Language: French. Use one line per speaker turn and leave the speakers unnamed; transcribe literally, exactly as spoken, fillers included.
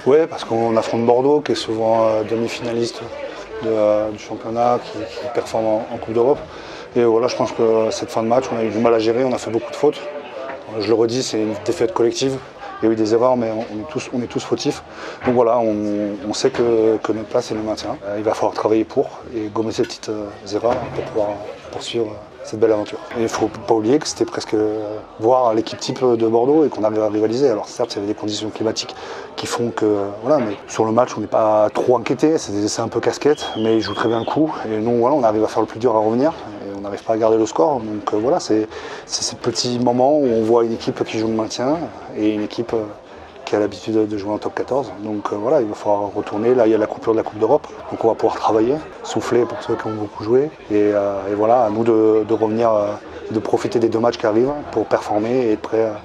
Oui, parce qu'on affronte Bordeaux, qui est souvent euh, demi-finaliste de, euh, du championnat, qui, qui performe en, en Coupe d'Europe. Et voilà, je pense que cette fin de match, on a eu du mal à gérer, on a fait beaucoup de fautes. Je le redis, c'est une défaite collective. Il y a eu des erreurs, mais on est tous, on est tous fautifs. Donc voilà, on, on sait que, que notre place est le maintien. Il va falloir travailler pour et gommer ces petites euh, erreurs pour pouvoir poursuivre cette belle aventure. Et il ne faut pas oublier que c'était presque voir l'équipe type de Bordeaux et qu'on arrive à rivaliser. Alors certes, il y avait des conditions climatiques qui font que... Voilà, mais sur le match, on n'est pas trop inquiété. C'est un peu casquette, mais ils jouent très bien le coup. Et nous, voilà, on arrive à faire le plus dur à revenir. Et on n'arrive pas à garder le score. Donc euh, voilà, c'est ces petits moments où on voit une équipe qui joue le maintien et une équipe euh, qui a l'habitude de jouer en top quatorze. Donc euh, voilà, il va falloir retourner. Là, il y a la coupure de la Coupe d'Europe. Donc on va pouvoir travailler, souffler pour ceux qui ont beaucoup joué. Et, euh, et voilà, à nous de, de revenir, euh, de profiter des deux matchs qui arrivent pour performer et être prêts à